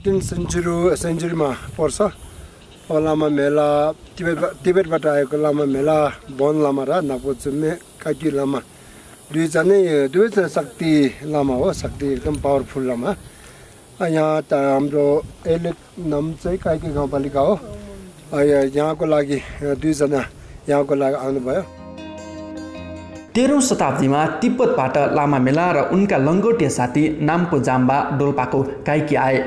13 सेन्चुरीमा पर्छ। लामा मेला तिब्बतबाट आएको लामा मेला वन लामा र नापोजुमे काकी लामा दुईजना शक्ति लामा हो। शक्ति एकदम पावरफुल लामा। यहाँ त हाम्रो एलेट नाम चाहिँ काकी गाउँपालिका हो। यहाँको लागि दुईजना यहाँको लागि आउनुभयो। 13औं शताब्दीमा तिब्बतबाट लामा मेला र उनका लङ्गोटिया साथी नाम्पो जाम्बा डोल्पाको काइकी आए।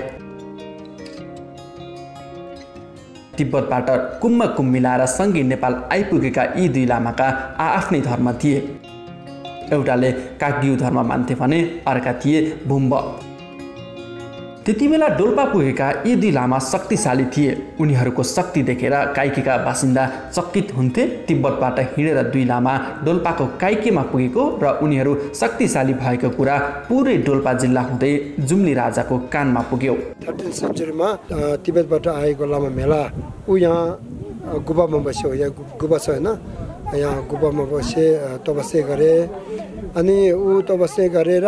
तिब्बतबाट कुम्भ मिलाएर सँगै नेपाल आइपुगेका यी दुई लामाका आआफ्नै धर्म थिए। एउटाले काग्यू धर्म मान्थे भने अर्का थिए भुम्ब। त्यतिबेला डोल्पा पुगेका यी दुई लामा शक्तिशाली थिए। उनीहरूको शक्ति देखेर काइकीका बासिन्दा चकित हुन्थे। तिब्बतबाट हिँडेर दुई लामा डोल्पाको काइकीमा पुगेको र उनीहरू शक्तिशाली भएको कुरा पुरै डोल्पा जिल्ला हुँदै जुम्ली राजाको कानमा पुग्यो। 13 सेन्चुरीमा तिब्बतबाट आएको लामा मेला ऊ यहाँ गुफामा बस्यो। यहाँ गुफा छ होइन, यहाँ गुफामा बसे तपस्या गरे। अनि ऊ तपस्या गरेर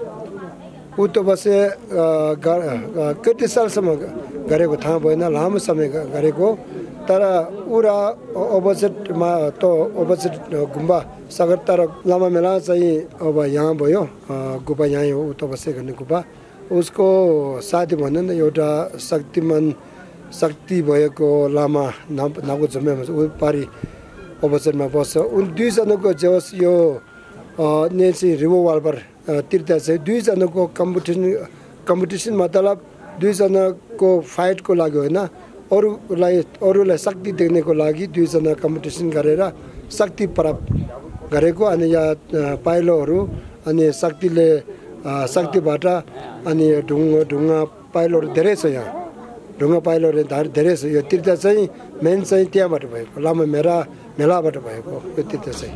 कति सालसम्म गरेको थाहा भएन, लामो समय गरेको। तर उरा अपोजिटमा त अपोजिट गुम्बा सगर। तर लामा मेला चाहिँ अब यहाँ भयो, गुफा यहीँ हो, तपस्या गर्ने गुफा। उसको साथी भन्यो नि एउटा शक्ति भएको लामा नाको जम्मेमा ऊ पारी अपोजिटमा बस्छ। उन दुईजनाको जस यो नेसी रिभो वाल्पर तीर्थ चाहिँ दुईजनाको कम्पिटिसन मतलब दुईजनाको फाइटको लागि होइन, अरूलाई शक्ति देख्नेको लागि दुईजना कम्पिटिसन गरेर शक्ति प्राप्त गरेको। अनि यहाँ पाइलोहरू अनि शक्तिबाट अनि ढुङ्गा पाइलोहरू धेरै छ। यहाँ ढुङ्गा पाइलोहरू धेरै छ। यो तीर्थ चाहिँ मेन चाहिँ त्यहाँबाट भएको, लामा मेलाबाट भएको यो तीर्थ चाहिँ।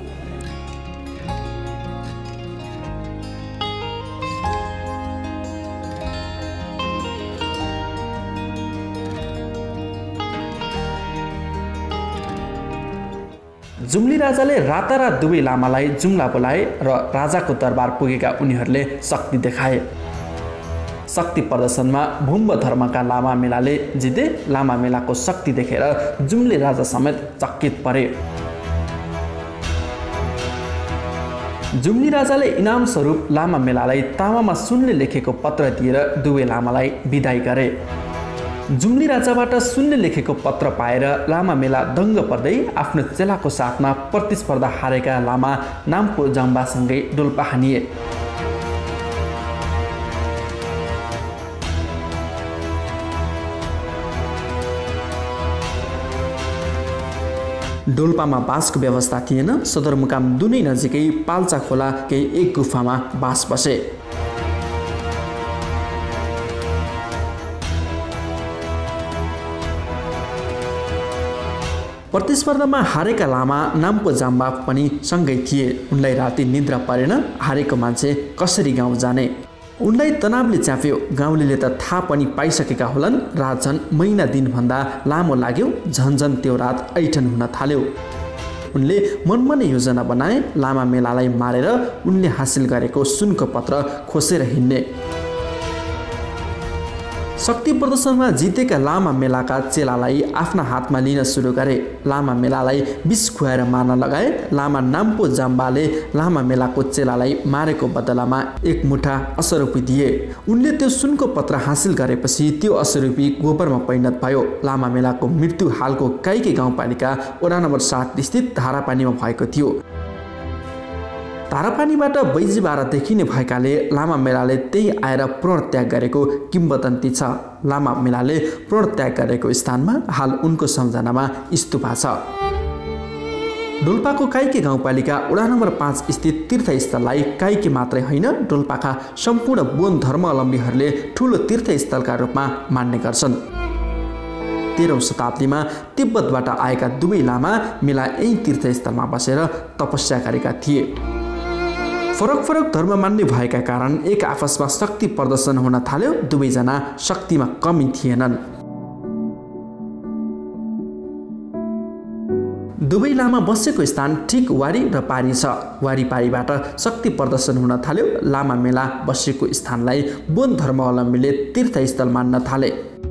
जुम्ली राजाले रातारात दुवै लामालाई जुम्ला बोलाए र राजाको दरबार पुगेका उनीहरूले शक्ति देखाए। शक्ति प्रदर्शनमा भुम्ब धर्मका लामा मेलाले जिते। लामा मेलाको शक्ति देखेर जुम्ली राजा समेत चकित परे। जुम्ली राजाले इनाम स्वरूप लामा मेलालाई तामामा सुनले लेखेको पत्र दिएर दुवै लामालाई बिदाई गरे। जुम्ली राजाबाट सुनले लेखेको पत्र पाएर लामा मेला दङ्ग पर्दै आफ्नो चेलाको साथमा प्रतिस्पर्धा हारेका लामा नाम्पो जाम्बासँगै डोल्पा हानिए। डोल्पामा बासको व्यवस्था थिएन। सदरमुकाम दुनै नजिकै पाल्चा खोला केही एक गुफामा बास बसे। प्रतिस्पर्धामा हारेका लामा नाम्पो जाम्बा पनि सँगै थिए। उनलाई राति निद्रा परेन। हारेको मान्छे कसरी गाउँ जाने? उनलाई तनावले च्याप्यो। गाउँलेले त थाहा पनि पाइसकेका होलान्। रात झन् महिना दिनभन्दा लामो लाग्यो। झन्झन त्यो रात ऐठन हुन थाल्यो। उनले मनमा नै योजना बनाए। लामा मेलालाई मारेर उनले हासिल गरेको सुनको पत्र खोसेर हिँड्ने। शक्ति प्रदर्शनमा जितेका लामा मेलाका चेलालाई आफ्ना हातमा लिन सुरु गरे। लामा मेलालाई विष खुवाएर मार्न लगाए। लामा नाम्पो जाम्बाले लामा मेलाको चेलालाई मारेको बदलामा एक मुठा असरुपी दिए। उनले त्यो सुनको पत्र हासिल गरेपछि त्यो असरुपी गोबरमा परिणत भयो। लामा मेलाको मृत्यु हालको काइके गाउँपालिका वडा नम्बर 7 स्थित धारापानीमा भएको थियो। धारापानीबाट बैजीबारा देखिने भएकाले लामा मेलाले त्यही आएर प्राण त्याग गरेको किम्वदन्ती छ। लामा मेलाले प्राण त्याग गरेको स्थानमा हाल उनको सम्झनामा स्तूपा छ। डोल्पाको काइके गाउँपालिका वडा नम्बर 5 स्थित तीर्थस्थललाई काइके मात्रै होइन, डोल्पाका सम्पूर्ण बोन धर्मावलम्बीहरूले ठुलो तीर्थस्थलका रूपमा मान्ने गर्छन्। 13औं शताब्दीमा तिब्बतबाट आएका दुवै लामा मेला यही तीर्थस्थलमा बसेर तपस्या गरेका थिए। फरक फरक धर्म मान्ने भएका कारण एक आपसमा शक्ति प्रदर्शन हुन थाल्यो। दुवैजना शक्तिमा कमी थिएनन्। दुवै लामा बसेको स्थान ठिक वारी र पारी छ। वारीपारीबाट शक्ति प्रदर्शन हुन थाल्यो। लामा मेला बसेको स्थानलाई बोन धर्मावलम्बीले तीर्थस्थल मान्न थाले।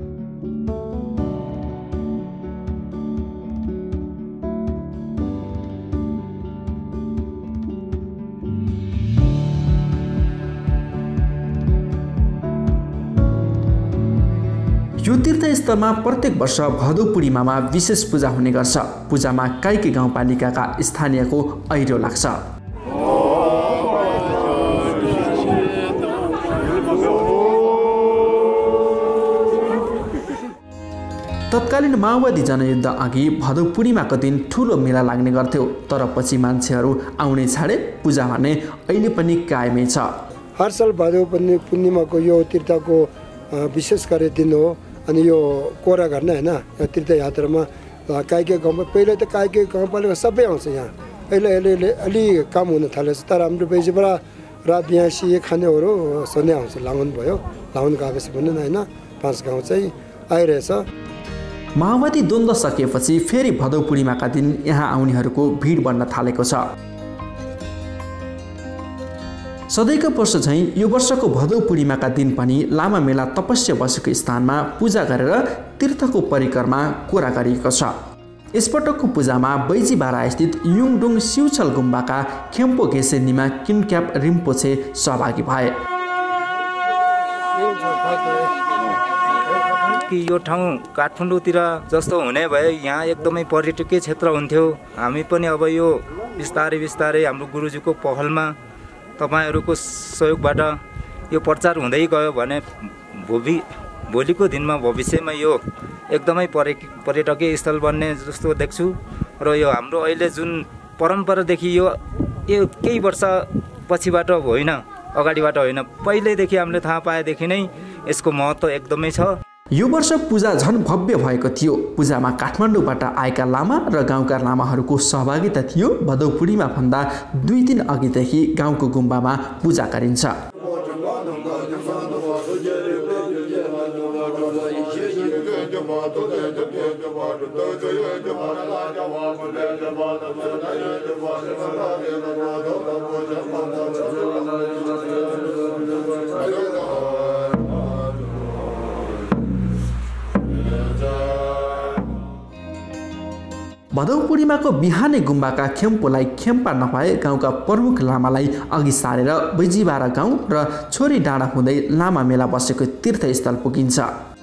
यो तीर्थस्थलमा प्रत्येक वर्ष भदौ पूर्णिमामा विशेष पूजा हुने गर्छ। पूजामा काइके गाउँपालिकाका स्थानीयको ऐरो लाग्छ। तत्कालीन माओवादी जनयुद्ध अघि भदौ पूर्णिमाको दिन ठुलो मेला लाग्ने गर्थ्यो, तर पछि मान्छेहरू आउने छाडे। पूजा भने अहिले पनि कायमै छ। हर साल भदौ पूर्णिमाको यो तीर्थको विशेष गरी दिन हो। अनि यो कोरा गर्न हैन तीर्थयात्रामा काइके गाउँमा पहिला त काइके गाउँपालिका सबै आउँछ यहाँ। अहिले अलि काम हुन थालेछ, तर हाम्रो बेजीबाट रात बिहासी खानेहरू सधैँ आउँछ। लाउन भयो, लाउन गएपछि पनि हैन 5 गाउँ चाहिँ आइरहेछ। माओवादी द्वन्द्व सकिएपछि फेरि भदौ पूर्णिमाका दिन यहाँ आउनेहरूको भिड बढ्न थालेको छ। सधैँको वर्ष झैँ यो वर्षको भदौ पूर्णिमाका दिन पनि लामा मेला तपस्या बसेको स्थानमा पूजा गरेर तीर्थको परिक्रमा कोरा गरिएको छ। यसपटकको पूजामा बैजीबारा स्थित युङडुङ सिउछल गुम्बाका खेम्पो घेसे निमा किनक्याप रिम्पोछे सहभागी भए। यो ठाउँ काठमाडौँतिर जस्तो हुने भए यहाँ एकदमै पर्यटकीय क्षेत्र हुन्थ्यो। हामी पनि अब यो बिस्तारै बिस्तारै हाम्रो गुरुजीको पहलमा तपाईहरूको सहयोगबाट यो प्रचार हुँदै गयो भने भोलिको दिनमा भविष्यमा यो एकदमै पर्यटकीय स्थल बन्ने जस्तो देख्छु। र यो हाम्रो अहिले जुन परम्परादेखि यो केही वर्ष पछिबाट होइन, अगाडिबाट होइन, पहिल्यैदेखि हामीले थाहा पाएदेखि नै यसको महत्त्व एकदमै छ। यो वर्ष पूजा झन भव्य भएको थियो। पूजामा काठमाडौँबाट आएका लामा र गाउँका लामाहरूको सहभागिता थियो। भदौ पूर्णिमा भन्दा 2 दिन अघिदेखि गाउँको गुम्बामा पूजा गरिन्छ। भदौ पूर्णिमाको बिहानै गुम्बाका खेम्पोलाई खेम्पा नभए गाउँका प्रमुख लामालाई अघि सारेर बैजीबारा गाउँ र छोरी डाँडा हुँदै लामा मेला बसेको तीर्थस्थल पुगिन्छ।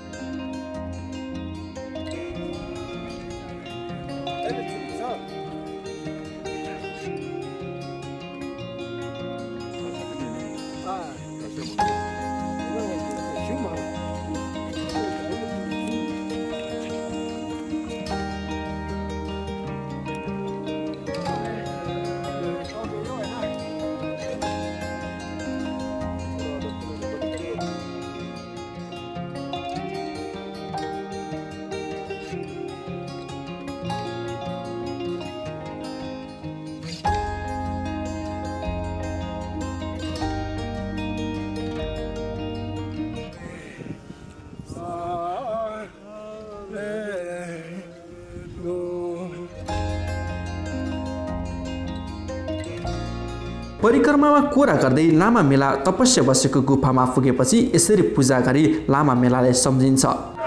परिक्रमामा कोरा गर्दै लामा मेला तपस्या बसेको गुफामा पुगेपछि यसरी पूजा गरी लामा मेलालाई सम्झिन्छ।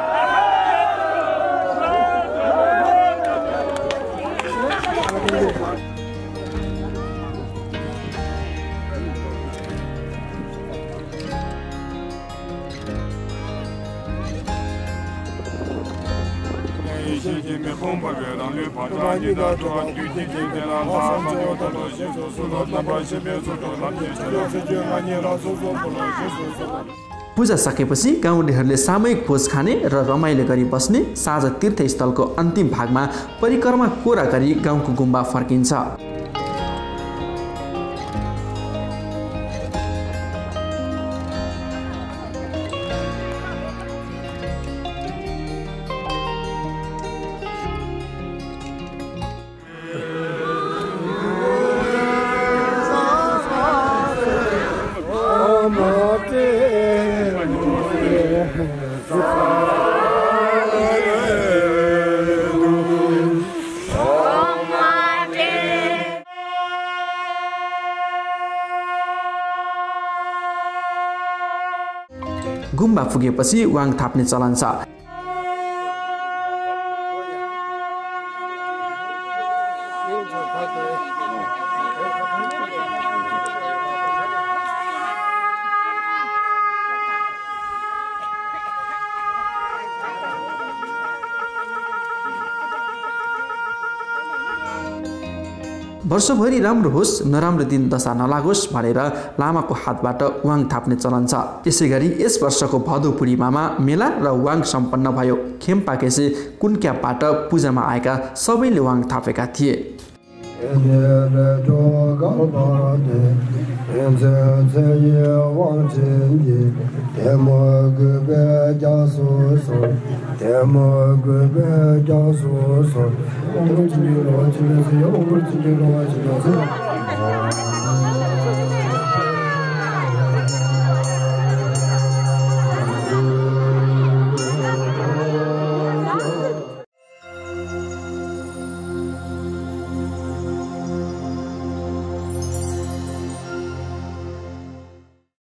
पूजा सकेपछि गाउँलेहरूले सामूहिक भोज खाने र रमाइलो गरी बस्ने। साँझ तीर्थस्थलको अन्तिम भागमा परिक्रमा कोरा गरी गाउँको गुम्बा फर्किन्छ। गुम्बा पुगेपछि वाङ थाप्ने चलन छ। वर्षभरि राम्रो होस् नराम्रो दिन दशा नलागोस् भनेर लामाको हातबाट वाङ थाप्ने चलन छ। यसैगरी यस वर्षको भदौ पूर्णिमामा मेला र वाङ सम्पन्न भयो। खेम्पा केसी कुनक्याबाट पूजामा आएका सबैले वाङ थापेका थिए। Thank you.